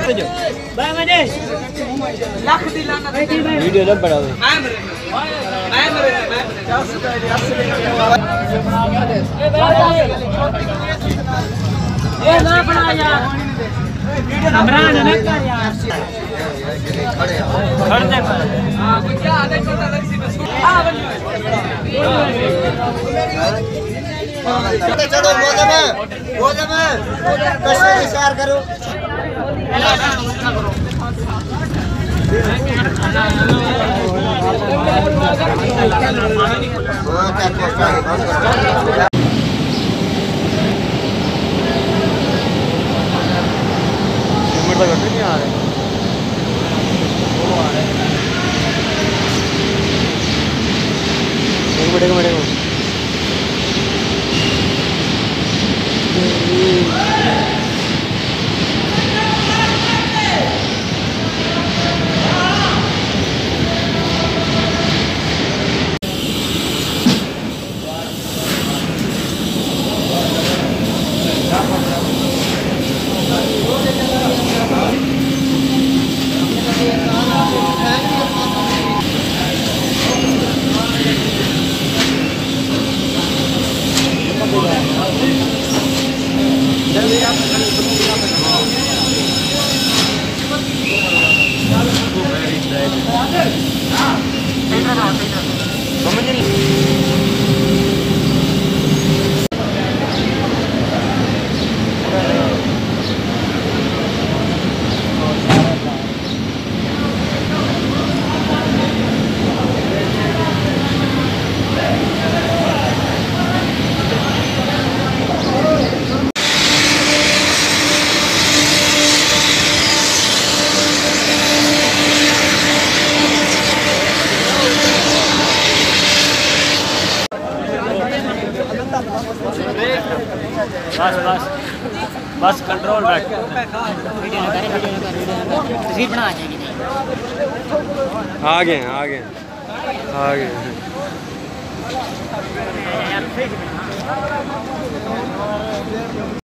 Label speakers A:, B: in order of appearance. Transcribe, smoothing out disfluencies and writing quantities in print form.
A: Video ना बढ़ाओ। ये ना बना यार, इमरान ना कर यार, खड़े दे पर। हाँ क्या आगे चलता लग सी बस।
B: चलो गोदम कश्मीरी शेयर करो।
A: बस बस बस कंट्रोल रख। तस्वीर बना जाएगी।
C: आगे आगे